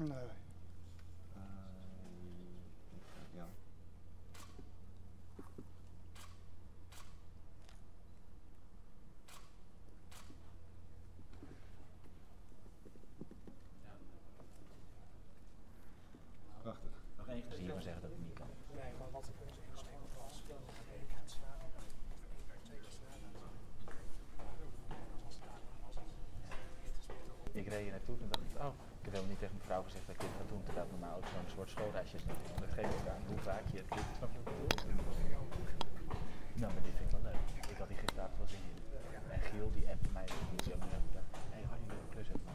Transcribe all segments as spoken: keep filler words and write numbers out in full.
Nee. Uh, ja. Prachtig. Nog één gezien, maar zeggen dat het niet kan. Nee, maar wat onze insteek was, ik reed hier naartoe en dacht ik, oh, ik heb helemaal niet tegen mevrouw gezegd dat ik dit ga doen, terwijl ik normaal ook zo'n soort schoolreisje is. Dat geeft het aan hoe vaak je het doet. Snap je wat ik bedoel? Nou, maar dit vind ik wel leuk. Ik had hier gisteravond wel zin in. En Giel, die appte mij, die zei ook nog even, hé, ga je weer een klus hebben?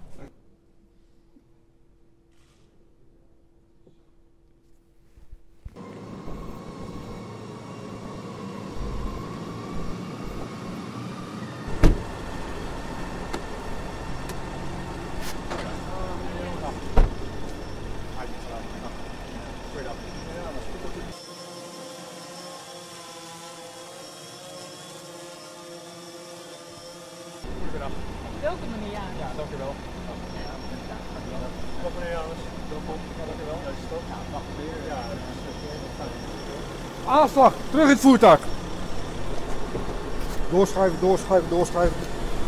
Welkom meneer Janus. Ja, dankjewel. Welkom meneer Janus. Welkom. Ja, dankjewel. Ja, stop. Ja, mag meer. Ja, dat is aanslag, terug in het voertuig. Doorschuiven, doorschuiven, doorschuiven.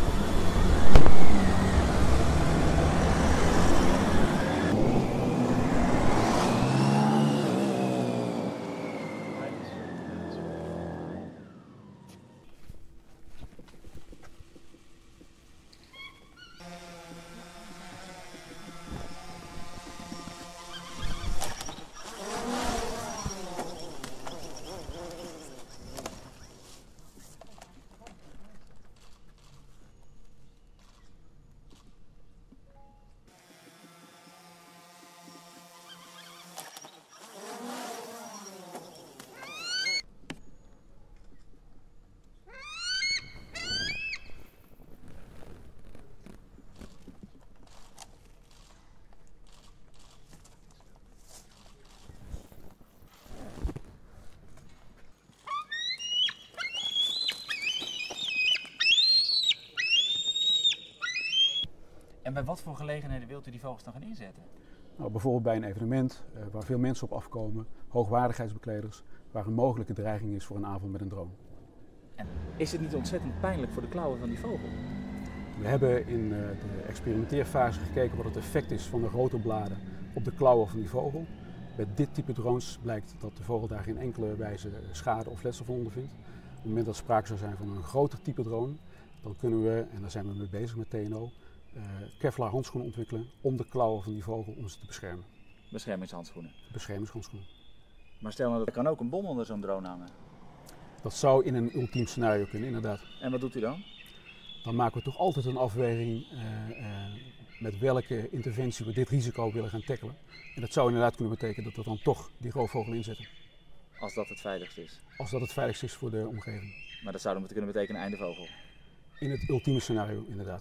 En bij wat voor gelegenheden wilt u die vogels dan gaan inzetten? Nou, bijvoorbeeld bij een evenement uh, waar veel mensen op afkomen, hoogwaardigheidsbekleders, waar een mogelijke dreiging is voor een avond met een drone. En is het niet ontzettend pijnlijk voor de klauwen van die vogel? We hebben in uh, de experimenteerfase gekeken wat het effect is van de rotorbladen op de klauwen van die vogel. Bij dit type drones blijkt dat de vogel daar geen enkele wijze schade of letsel van ondervindt. Op het moment dat sprake zou zijn van een groter type drone, dan kunnen we, en daar zijn we mee bezig met T N O, Uh, Kevlar handschoenen ontwikkelen om de klauwen van die vogel om ze te beschermen. Beschermingshandschoenen? Beschermingshandschoenen. Maar stel nou, er kan ook een bom onder zo'n drone hangen. Dat zou in een ultiem scenario kunnen, inderdaad. En wat doet u dan? Dan maken we toch altijd een afweging uh, uh, met welke interventie we dit risico willen gaan tackelen. En dat zou inderdaad kunnen betekenen dat we dan toch die roofvogel inzetten. Als dat het veiligst is? Als dat het veiligst is voor de omgeving. Maar dat zou dan kunnen betekenen einde vogel? In het ultieme scenario, inderdaad.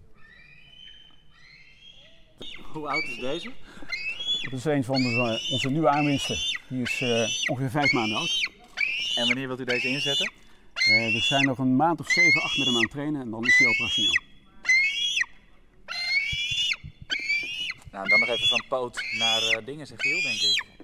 Hoe oud is deze? Dat is een van de, onze nieuwe aanwinsten. Die is uh, ongeveer vijf maanden oud. En wanneer wilt u deze inzetten? Uh, we zijn nog een maand of zeven, acht met hem aan het trainen en dan is hij operationeel. Nou, dan nog even van poot naar uh, dingen, zeg Giel, denk ik.